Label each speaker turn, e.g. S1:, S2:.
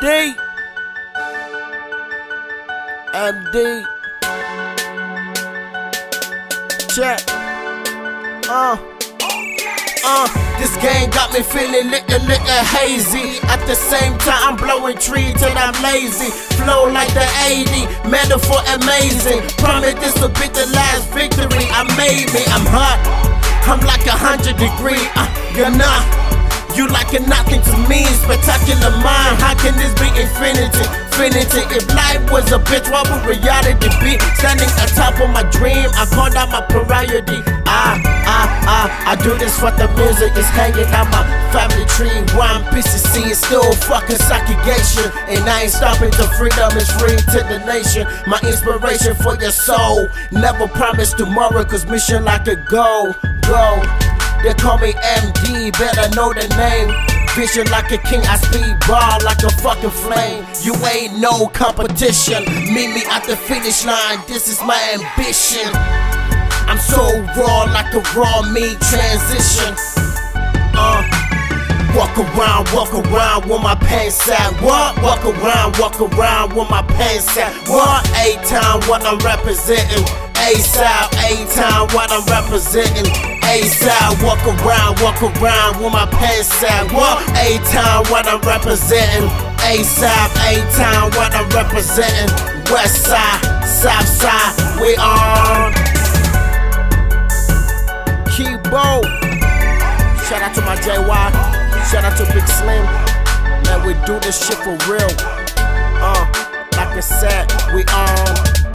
S1: MD. MD. Check. This game got me feeling little hazy. At the same time, I'm blowing trees till I'm lazy. Flow like the 80, metaphor amazing. Promise this will be the last victory. I made me, I'm hot. I'm like 100 degrees. You're not. You like it nothing to me, spectacular mind. How can this be infinity? Infinity. If life was a bitch, what would reality be? Standing atop of my dream, I call that my priority. I do this for the music, it's hanging out my family tree. One piece of sea is still fucking segregation, and I ain't stopping till freedom is free to the nation. My inspiration for your soul. Never promise tomorrow, cause mission like a go. They call me MD, better know the name. Vision like a king, I speed bar like a fucking flame. You ain't no competition, meet me at the finish line, this is my ambition. I'm so raw like a raw meat transition. Walk around with my pants out. What? Walk around with my pants out. What? A-Town, what I'm representing. A-South, A-Town, what I'm representing. A-South, walk around with my pants out. What? A-Town, what I'm representing. A-South, A-Town, what I'm representing. West side, south side, we on. Keyboard. Shout out to my JY. Shout out to Big Slim. Man, we do this shit for real. Like I said, we on.